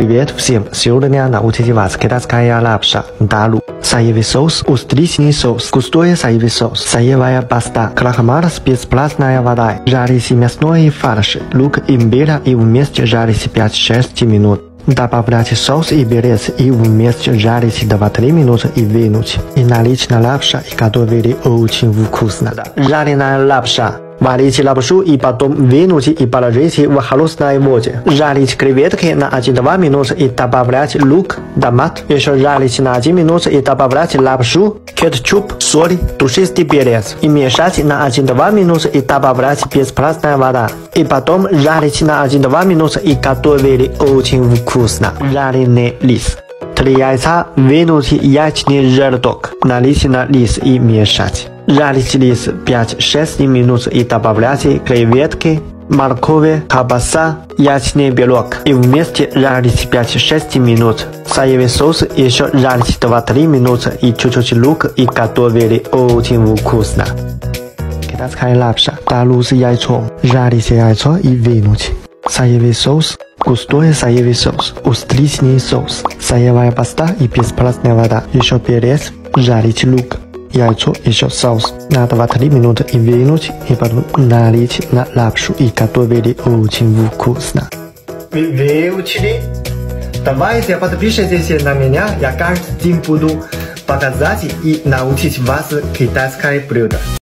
Привет всем! Сегодня научите вас китайская лапша далу. Соевый соус, устричный соус, густой соевый соус, соевая паста, крахмал с бесплатной водой. Жарите мясной фарш, лук, имбирь и вместе жарите 5-6 минут. Добавляйте соус и перец и вместе жарите 2-3 минуты и вынуть. И налить на лапша и готовили очень вкусно. Жареная лапша. Варите лапшу и потом вынуть и положите в холодной воде. Жарить креветки на 1-2 минуты и добавлять лук, томат. Еще жарить на 1 минуту и добавлять лапшу, кетчуп, соль, душистый перец. И мешать на 1-2 минуты и добавлять бесплатная вода. И потом жарить на 1-2 минуты и готовили очень вкусно. Жареный рис. 3 яйца, вынуть яичный желток, налить на рис и мешать. Жарить рис 5-6 минут и добавляйте креветки, морковь, колбаса, яичный белок и вместе жарить 5-6 минут. Соевый соус еще жарить 2-3 минуты и чуть-чуть лук и готовили очень вкусно. Китайская лапша, далу с яйцом. Жарите яйцо и вынуть. Соевый соус, густой соевый соус, устричный соус, соевая паста и бесплатная вода. Еще перец, жарить лук. Яйцо, еще соус на 2-3 минуты и вынуть, и потом налить на лапшу и готовили очень вкусно. Вы выучили? Давайте подпишитесь на меня, я каждый день буду показать и научить вас китайское блюдо.